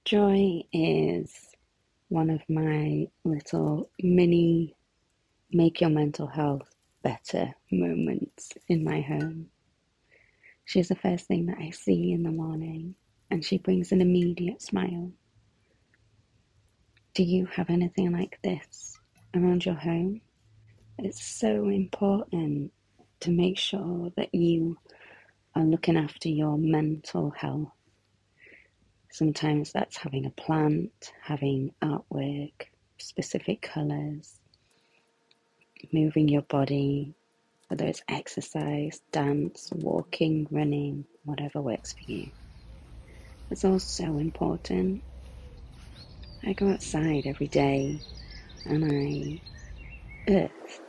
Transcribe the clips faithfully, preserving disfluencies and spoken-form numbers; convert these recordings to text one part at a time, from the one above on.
Joy is one of my little mini make your mental health better moments in my home. She's the first thing that I see in the morning, and she brings an immediate smile. Do you have anything like this around your home? It's so important to make sure that you are looking after your mental health. Sometimes that's having a plant, having artwork, specific colours, moving your body, whether it's exercise, dance, walking, running, whatever works for you. It's all so important. I go outside every day and I earth.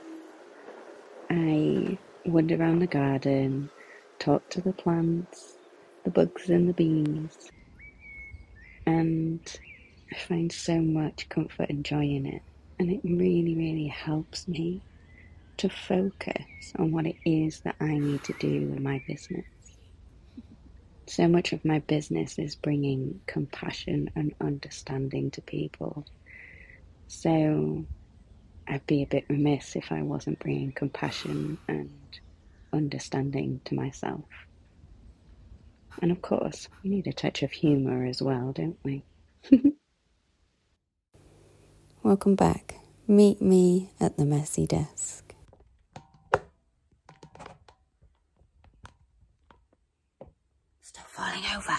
I wander around the garden, talk to the plants, the bugs and the bees, and I find so much comfort and joy in it. And it really, really helps me to focus on what it is that I need to do in my business. So much of my business is bringing compassion and understanding to people. So I'd be a bit remiss if I wasn't bringing compassion and understanding to myself. And of course, we need a touch of humour as well, don't we? Welcome back. Meet me at the messy desk. Stop falling over.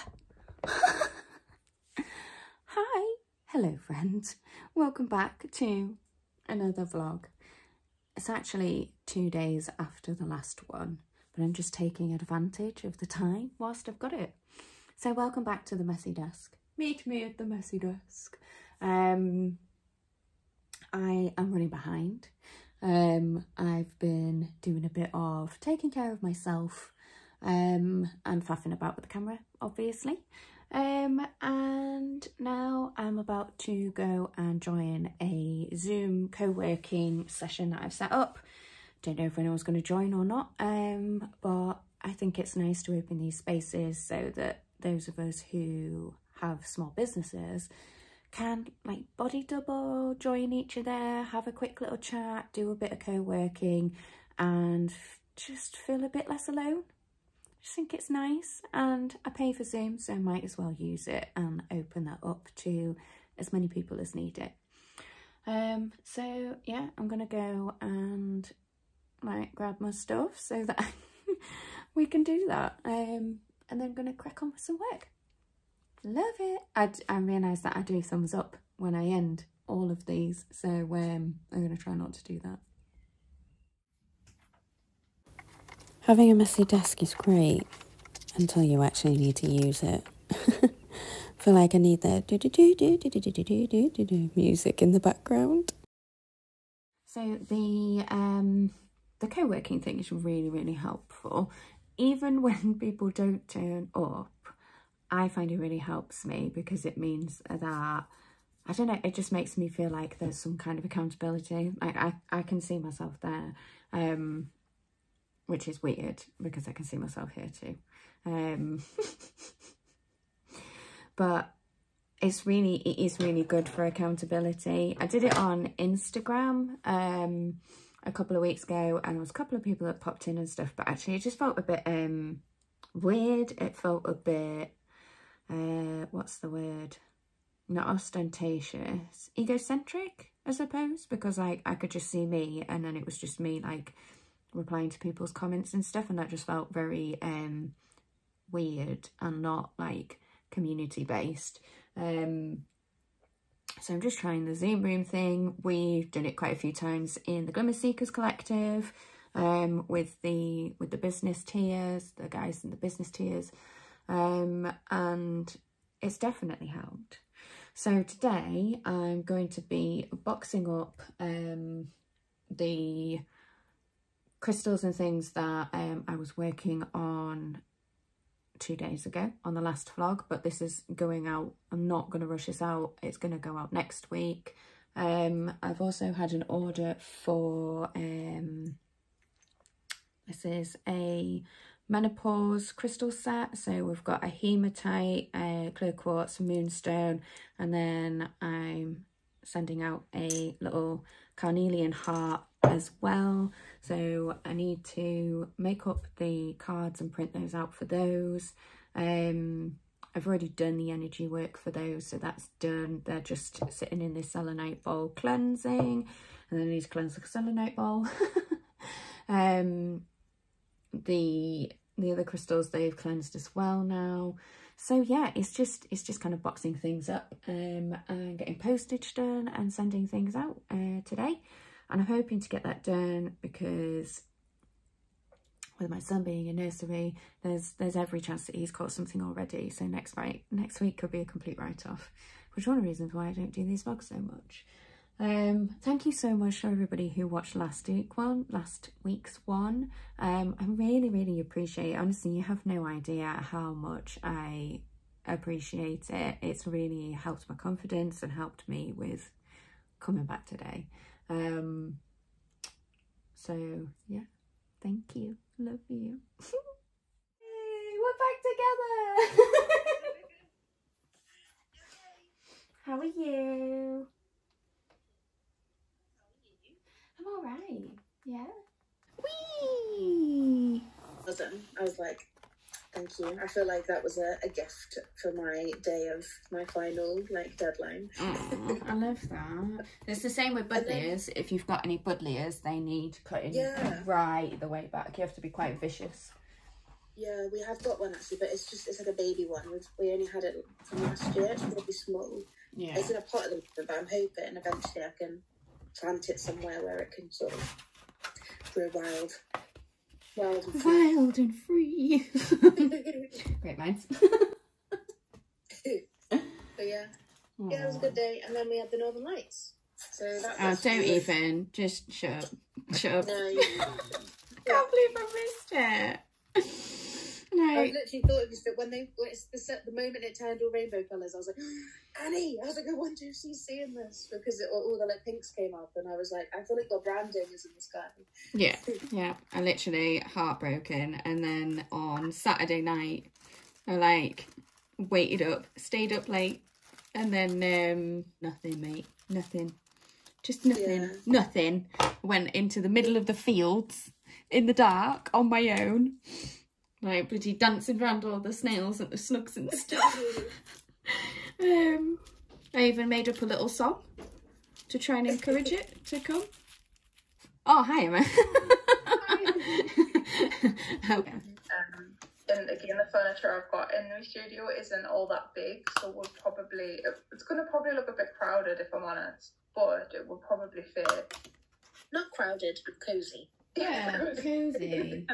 Hi. Hello, friends. Welcome back to another vlog. It's actually two days after the last one, but I'm just taking advantage of the time whilst I've got it. So welcome back to the messy desk. Meet me at the messy desk. Um, I am running behind. Um, I've been doing a bit of taking care of myself um, and faffing about with the camera, obviously. Um, and now I'm about to go and join a Zoom co-working session that I've set up. Don't know if anyone's going to join or not, um, but I think it's nice to open these spaces so that those of us who have small businesses can like body double, join each other, have a quick little chat, do a bit of co-working and just feel a bit less alone. I just think it's nice, and I pay for Zoom, so I might as well use it and open that up to as many people as need it. Um, so yeah, I'm gonna go and like grab my stuff so that we can do that, um, and then I'm gonna crack on with some work. Love it. I, I realised that I do thumbs up when I end all of these, so um, I'm going to try not to do that. Having a messy desk is great until you actually need to use it. I feel like I need the do do do do do do do do do do do music in the background. So the um the co-working thing is really, really helpful. Even when people don't turn up, I find it really helps me because it means that, I don't know, it just makes me feel like there's some kind of accountability. Like I, I can see myself there, um, which is weird because I can see myself here too. Um, but it's really, it is really good for accountability. I did it on Instagram um, a couple of weeks ago, and there was a couple of people that popped in and stuff, but actually it just felt a bit um, weird. It felt a bit, uh what's the word, not ostentatious, egocentric, I suppose, because like I could just see me, and then it was just me like replying to people's comments and stuff, and that just felt very um weird and not like community based. Um so I'm just trying the Zoom room thing. We've done it quite a few times in the Glimmer Seekers collective, um with the with the business tiers, the guys in the business tiers. Um, and it's definitely helped. So today I'm going to be boxing up um, the crystals and things that um, I was working on two days ago on the last vlog, but this is going out. I'm not going to rush this out. It's going to go out next week. Um, I've also had an order for, um, this is a menopause crystal set. So we've got a hematite, a clear quartz, moonstone, and then I'm sending out a little carnelian heart as well. So I need to make up the cards and print those out for those. um I've already done the energy work for those, so that's done. They're just sitting in this selenite bowl cleansing, and then I need to cleanse the selenite bowl. um the the other crystals, they've cleansed as well now. So yeah, it's just it's just kind of boxing things up, um and getting postage done and sending things out uh, today. And I'm hoping to get that done because with my son being in nursery, there's there's every chance that he's caught something already. So next right next week could be a complete write-off, which is one of the reasons why I don't do these vlogs so much. Um, thank you so much to everybody who watched last week one, last week's one. Um, I really, really appreciate it. Honestly, you have no idea how much I appreciate it. It's really helped my confidence and helped me with coming back today. Um, so yeah, thank you. Love you. Hey, we're back together. How are you? I'm all right. Yeah. Whee! Awesome. I was like, thank you. I feel like that was a, a gift for my day of my final like deadline. Oh, I love that. It's the same with buddleias. Then, if you've got any buddleias, they need cutting yeah. right the way back. You have to be quite vicious. Yeah, we have got one actually, but it's just it's like a baby one. We've, we only had it from last year. It's really small. Yeah. It's in a pot at the moment, but I'm hoping eventually I can plant it somewhere where it can sort of grow wild. Wild and free. Wild and free. Great minds. So yeah. Aww. Yeah, it was a good day. And then we had the Northern Lights. So that oh, was don't good. even. Just shut up. Shut up. No, you I can't believe I missed it. No. I literally thought it was that when they when it's the, set, the moment it turned all rainbow colours, I was like, Annie, I was like, I wonder if she's seeing this, because it, all the like pinks came up, and I was like, I feel like the branding is in the sky. Yeah, yeah. I literally heartbroken, and then on Saturday night, I like waited up, stayed up late, and then um nothing, mate, nothing, just nothing, yeah. nothing. Went into the middle of the fields in the dark on my own. Like bloody dancing around all the snails and the slugs and stuff. um, I even made up a little song to try and encourage it to come. Oh, hi, Emma. Okay. Um, and again, the furniture I've got in the studio isn't all that big, so we'll probably it's going to probably look a bit crowded if I'm honest, but it will probably fit. Not crowded, but cozy. Yeah, cozy.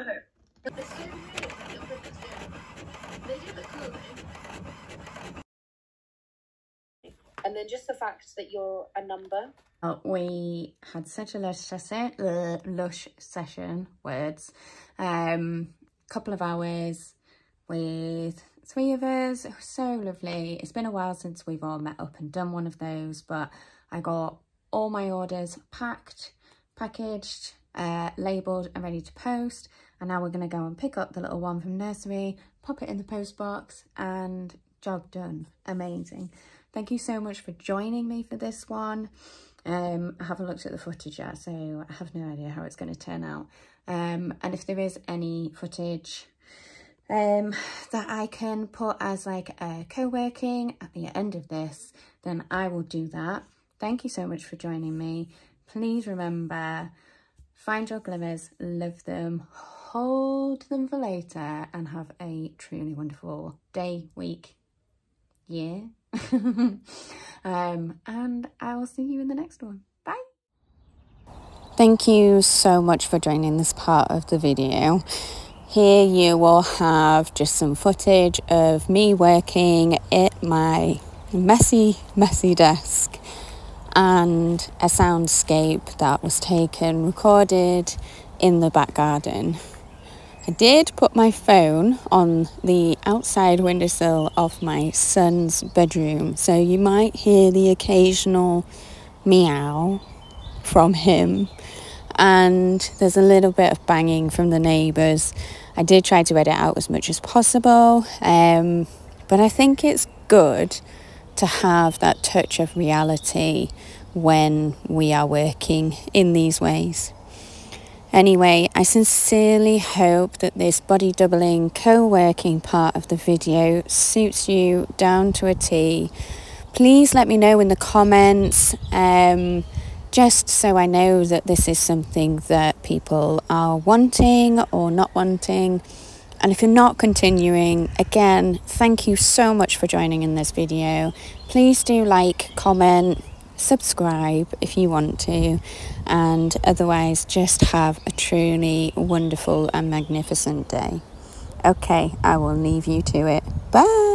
And then just the fact that you're a number. Oh, we had such a lush session, uh, lush session, words. Um, couple of hours with three of us. It was so lovely. It's been a while since we've all met up and done one of those, but I got all my orders packed, packaged, uh, labelled and ready to post. And now we're going to go and pick up the little one from nursery, pop it in the post box, and job done. Amazing. Thank you so much for joining me for this one. Um, I haven't looked at the footage yet, so I have no idea how it's going to turn out. Um, and if there is any footage um, that I can put as like a co-working at the end of this, then I will do that. Thank you so much for joining me. Please remember, find your glimmers, love them, hold them for later, and have a truly wonderful day, week, year. um, and I will see you in the next one. Bye. Thank you so much for joining this part of the video. Here you will have just some footage of me working at my messy, messy desk, and a soundscape that was taken, recorded in the back garden. I did put my phone on the outside windowsill of my son's bedroom, so you might hear the occasional meow from him, and there's a little bit of banging from the neighbours. I did try to edit out as much as possible, um, but I think it's good to have that touch of reality when we are working in these ways. Anyway, I sincerely hope that this body doubling co-working part of the video suits you down to a T. Please let me know in the comments, um, just so I know that this is something that people are wanting or not wanting. And if you're not continuing, again, thank you so much for joining in this video. Please do like, comment, subscribe if you want to, and otherwise just have a truly wonderful and magnificent day. Okay, I will leave you to it. Bye.